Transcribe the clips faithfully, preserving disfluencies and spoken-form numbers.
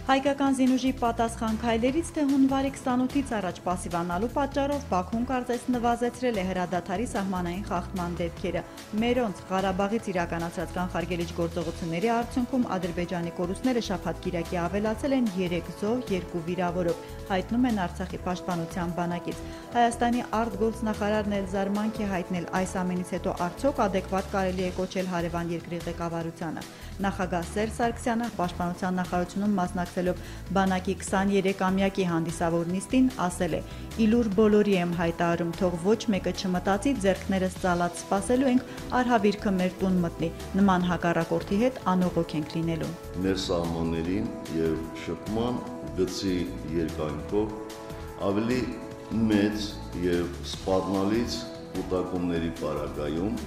Հայկական զինուժի պատասխան քայլերից թե հունվարի քսանութից առաջ պասիվանալու պատճառով Բաքուն կարծես նվազեցրել է հրադադարի սահմանային խախտման դեպքերը։ Մերոնց Ղարաբաղից իրականացած կանխարգելիչ գործողությունների արդյունքում Ադրբեջանի կորուստները շաբաթ-կիրակի ավելացել են երեք զոհ, երկու վիրավորով, հայտնում են Արցախի պաշտպանության բանակից։ Հայաստանի արտգործնախարարն էլ զարմանք է հայտնել այս ամենից հետո արդյոք ադեկվատ կարելի է կոչել հարևան երկրի ղեկավարությանը։ Նախագահ Սերժ Սարգսյանը պաշտպանության նախարարությունում մասնակցելով բանակի քսաներեքամյակի հանդիսավոր նիստին ասել է. «Իլուր բոլորի եմ հայտարարում, թող ոչ մեկը չմտածի ձեռքներս ծալած սպասելու ենք, արհավիրքը մեր տուն մտնի, նման հակառակորդի հետ անողոք ենք լինելու»։ Մեր սահմաններին եւ շփման գծի երկայնքով ավելի մեծ եւ սպառնալից կուտակումների պարագայում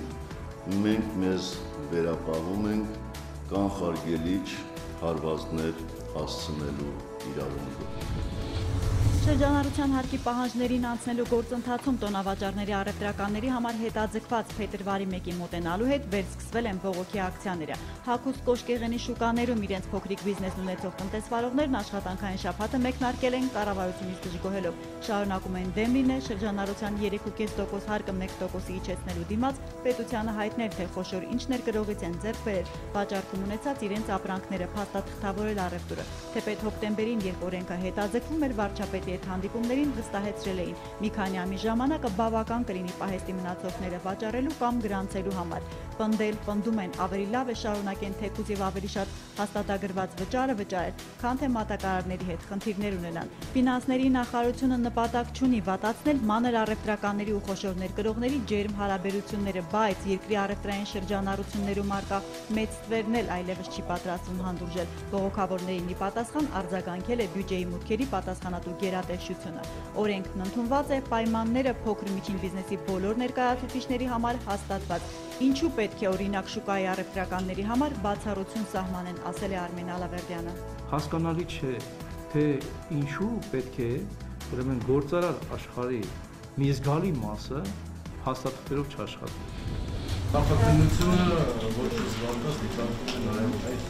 մենք մեզ վերապահում ենք կանխարգելիչ հարվածներ հասցնելու իրավունքով։ Շրջանառության հարկի պահանջներին անցնելու գործընթացում տոնավաճառների առևտրականների համար հետաձգված փետրվարի մեկին մոտենալու հետ վերսկսվել են բողոքի ակցիաները։ Հագուստ կոշկեղենի շուկաներում իրենց փոքրիկ բիզնեսն ունեցող տնտեսվարողներն աշխատանքային շաբաթը մեկնարկել են կառավարությունից դժգոհելով։ Շարունակում են դեմ լինել շրջանառության երեք կես տոկոս հարկը մեկ տոկոսի իջեցնելու դիմաց, պետությանը հայտնել, թե խոշոր ինչ ներգրողից են ձեռք բերել, վաճառքում ունեցած իրենց ապրանքները փաստաթղթավորել առևտուրը։ Թեպետ հոկտեմբերին, երբ օրենքը հետաձգվում էր, վարչապետի այդ հանդիպումներին վստահեցրել էին՝ մի քանի ամիս ժամանակը բավական կլինի պահեստի մնացորդները վաճառելու կամ գրանցելու համար։ Պնդել, պնդում են, ավելի լավ է շարունակեն թեկուզ եւ ավելի շատ հաստատագրված վճարը վճարել, քան թե մատակարարների հետ խնդիրներ ունենան։ Ֆինանսների նախարարությունը նպատակ չունի վատացնել մանր առևտրականների ու խոշոր ներկրողների ջերմ հարաբերությունները, բայց երկրի առևտրային շրջանառություններում արկա մեծ ստվերն էլ այլևս չի պատրաստվում հանդուրժել։ Բողոքավորներին ի պատասխան արձագանքել է բյուջեի մուտքերի պատասխանատու գերատեսչությունը։ Օրենքն ընդունված է, պայմանները փոքր միջին բիզնեսի բոլոր ներկայացուցիչների համար հաստատված։ Ինչու պետք է օրինակ շուկայի առևտրականների համար բացառություն սահմանեն, ասել է Արմեն Ալավերդյանը։ Հասկանալի չէ, թե ինչու պետք է ուրեմն գործարար աշխարհի մի զգալի մասը հաստատություններով չաշխատի։ Նախաքննությունը ոչ զարգացած դիտարկում է նաև այդ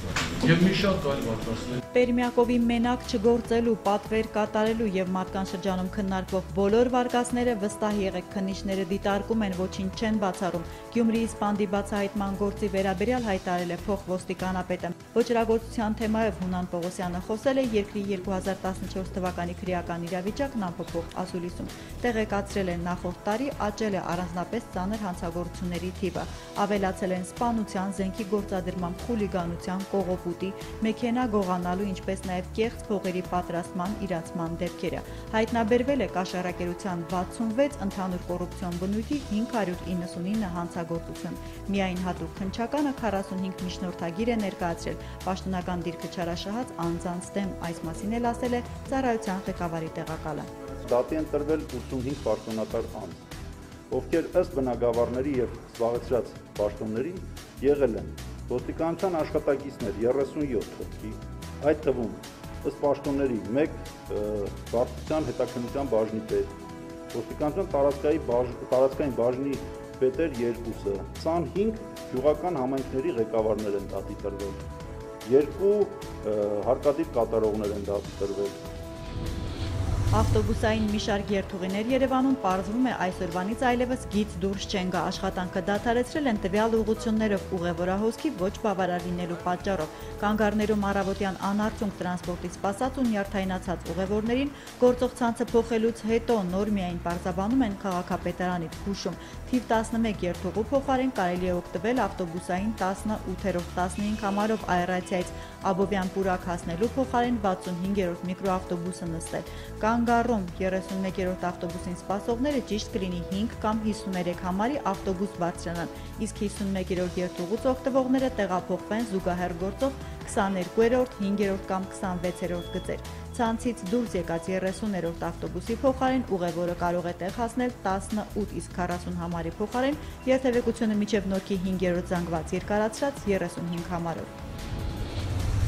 եւ մի շատ այլ վարկասներ։ Պերմյակովի մենակ չգործելու, պատվեր կատարելու եւ մարդկան շրջանում քննարկվող բոլոր վարկասները վստահ եղեք քննիչները դիտարկում են, ոչինչ չեն բացառում։ Գյումրիի սպանդի բացահայտման գործի վերաբերյալ հայտարարել է փոխոստիկանապետը։ Ոչրագործության թեմայով Հունան Պողոսյանը խոսել է երկրի երկու հազար տասնչորս թվականի քրեական իրավիճակն անփոփոխ ասուլիսում։ Տեղեկացրել է նախորդ տարի աճել է առանձնապես ծանր հանցագործությունների թիվը։ Ավելացել են սպանության, զենքի գործադրման, խուլիգանության, կողոպուտի, մեքենա գողանալու, ինչպես նաև կեղծ փողերի պատրաստման, իրացման դեպքերը։ Հայտնաբերվել է կաշառակերության վաթսունվեց, ընդհանուր կոռուպցիոն բնույթի հինգ հարյուր իննսունինը հանցագործություն։ Միայն հատուկ քննչականը քառասունհինգ միջնորդագիր է ներկայացրել պաշտոնական դիրքը չարաշահած անձանց դեմ, այս մասին էլ ասել է ծառայության ղեկավարի տեղակալը։ Դատի են տրվել ութսունհինգ պաշտոնատար անձ, ովքեր ըստ բնագավառների եւ զբաղեցրած պաշտոնների եղել են ոստիկանության աշխատակիցներ երեսունյոթ հոգի, այդ թվում ըստ պաշտոնների մեկ վարչության հետաքննության բաժնի պետ, ոստիկանության տարածքային բաժնի պետեր երկուսը, քսանհինգ գյուղական համայնքների ղեկավարներ են դատի տրվել, երկու հարկադիր կատարողներ են դատի տրվել։ Ավտոբուսային մի շարք երթուղիներ Երևանում պարզվում է այսօրվանից այլևս գիծ դուրս չեն գա, աշխատանքը դադարեցրել են տվյալ ուղղություններով ուղևորահոսքի ոչ բավարար լինելու պատճառով։ Կանգառներում առավոտյան անարդյունք տրանսպորտից սպասած ու նյարդայնացած ուղևորներին գործող ցանցը փոխելուց հետո նոր միայն պարզաբանում են քաղաքապետարանից հուշում։ Թիվ տասնմեկ երթուղու փոխարեն կարելի է օգտվել ավտոբուսային տասնութերորդ տասնհինգ համարով աերացիայից Աբովյան պուրակ հասնելու փոխարեն վաթսունհինգերորդ միկրոավտոբուսը նստել։ Կանգառում երեսունմեկերորդ ավտոբուսին սպասողները ճիշտ կլինի հինգ կամ հիսուներեք համարի ավտոբուս բարձրանան, իսկ հիսունմեկերորդ երթուղուց օգտվողները տեղափոխվեն զուգահեռ գործող քսաներկուերորդ, հինգերորդ կամ քսանվեցերորդ գծեր։ Ցանցից դուրս եկած երեսուներորդ ավտոբուսի փոխարեն ուղևորը կարող է տեղ հասնել տասնութ, իսկ քառասուն համարի փոխարեն երթևեկությունը մինչև Նորքի հինգերորդ զանգված երկարացրած երեսունհինգ համարով։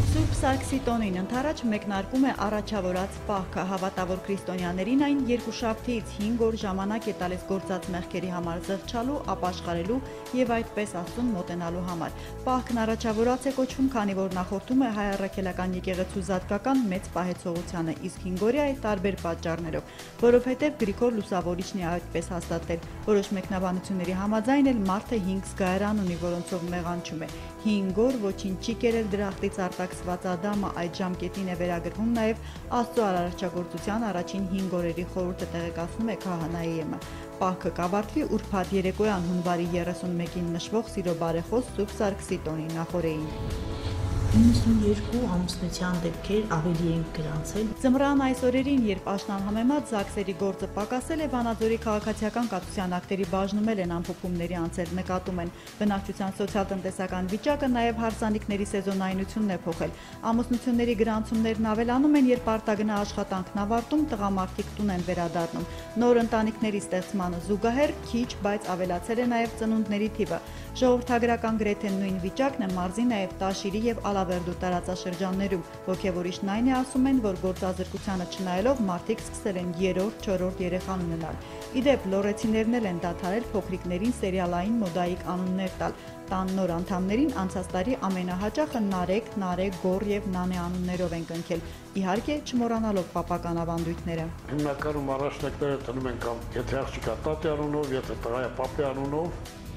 Սուրբ Սարգսի տոնին ընթരാճ մեկնարկում է առաջավորած պահքը, հավատավոր քրիստոնյաներին այն երկուշաբթիից հինգ օր ժամանակ է տալիս գործած մեղքերի համար զղջալու, ապաշխարելու եւ այդպես Աստծուն մոտենալու համար։ Պահքն առաջավորած է կոչվում, քանի որ նախորդում է հայ առաքելական եկեղեցու զատկական մեծ պահեցողությանը, իսկ հինգօրյա է տարբեր պատճառներով, որովհետեւ Գրիգոր Լուսավորիչն է այդպես հաստատել։ Որոշ մեկնաբանությունների համաձայն էլ մարդը հինգ զգայարան ունի, որոնցով մեղանչում է։ հինգ օր ոչինչ չի կերել դրախտից արտաքսված Ադամը, այդ ժամկետին է վերագրվում նաև Աստծո արարչագործության առաջին հինգ օրերի խորհուրդը, տեղեկացնում է քահանայի եմը։ Պահքը կավարտվի ուրբաթ երեկոյան հունվարի երեսունմեկին նշվող Սիրո բարեխոս Սուրբ Սարգսի տոնի նախօրեին։ նույնսուններկու ամուսնության դեպքեր ավելի են գրանցել։ Ձմռան այս օրերին, երբ աշնան համեմատ ԶԱԳՍերի գործը պակասել է, Վանաձորի քաղաքացիական կաթության ակտերի բաժնում են ամփոփումների անցել, նկատում են բնակչության սոցիալ-տնտեսական վիճակը, նաև հարսանիքների սեզոնայնությունն է փոխել։ Ամուսնությունների գրանցումներն ավելանում են, երբ արտագնա աշխատանքն ավարտում, տղամարդիկ տուն են վերադառնում։ Նոր ընտանիքների ստեղծմանը զուգահեռ քիչ, բայց ավելացել է նաև ծնունդների թիվը։ Ժողովրդագրական գրեթե նույն վիճակն է մարզի նաև Տաշիրի եւ Ալավերդու տարածաշրջաններում։ Ոգևորիչն այն է, ասում են, որ գործազրկությանը չնայելով մարդիկ սկսել են երրորդ, չորրորդ երեխան ունենալ։ Իդեպ լոռեցիներն էլ են դադարել փոքրիկներին սերիալային մոդայիկ անուններ տալ։ Տան նոր անդամներին անցած տարի ամենահաճախը Նարեկ, Նարեկ, Գոր եւ Նանե անուններով են կնքել։ Իհարկե չմոռանալով պապական ավանդույթները։ Հիմնականում առաջնակները տնում են կամ եթե աղջիկա տատի անունով, եթե տղայա պապի անունով։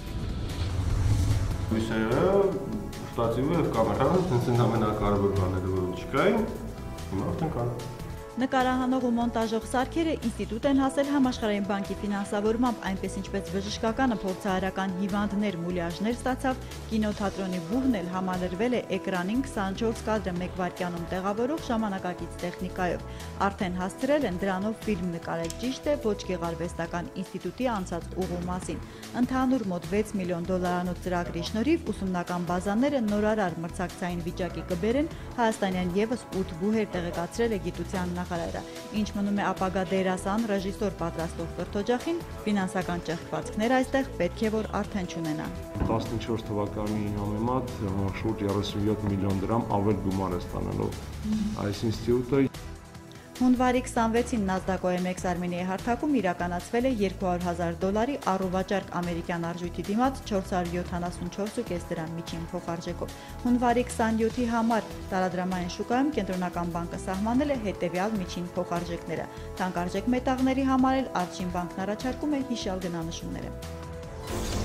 Հույսերը շտացիվը եւ կամերան, հենց այն ամենակարևոր բաները, որոնք չկային, հիմա արդեն կան։ Նկարահանող ու մոնտաժող սարքերը ինստիտուտ են հասել Համաշխարհային բանկի ֆինանսավորմամբ, այնպես ինչպես բժշկականը փորձարարական հիվանդներ, մուլյաժներ ստացավ, կինոթատրոնի բուհն էլ համալրվել է էկրանին քսանչորս կադրը մեկ վայրկյանում տեղավորող ժամանակակից տեխնիկայով։ Արդեն հասցրել են դրանով ֆիլմ նկարել, ճիշտ է, ոչ գեղարվեստական ինստիտուտի անցած ուղու մասին։ Ընդհանուր մոտ վեց միլիոն դոլարանոց ծրագրի շնորհիվ ուսումնական բազաները նորարար մրցակցային վիճակի կբերեն, հայաստանյան եւս ութ բուհեր տեղեկացրել է գիտության նախարարը, ինչ մնում է ապագա դերասան, ռեժիսոր պատրաստող կրթօջախին, ֆինանսական ճեղքվածքներ այստեղ պետք է որ արդեն չունենան։ տասնչորս թվականի համեմատ շուրջ երեսունյոթ միլիոն դրամ ավել գումար է ստանալով այս ինստիտուտը։ Հունվարի քսանվեցին Nasdaq O M X Armenia հարթակում իրականացվել է երկու հարյուր հազար դոլարի առուվաճառք ամերիկյան արժույթի դիմաց չորս հարյուր յոթանասունչորս ու կես դրամ միջին փոխարժեքով։ Հունվարի քսանյոթի համար տարադրամային շուկայում կենտրոնական բանկը սահմանել է հետևյալ միջին փոխարժեքները։ Թանկարժեք մետաղների համար էլ Արչին բանկն առաջարկում է հիշյալ գնանշումները։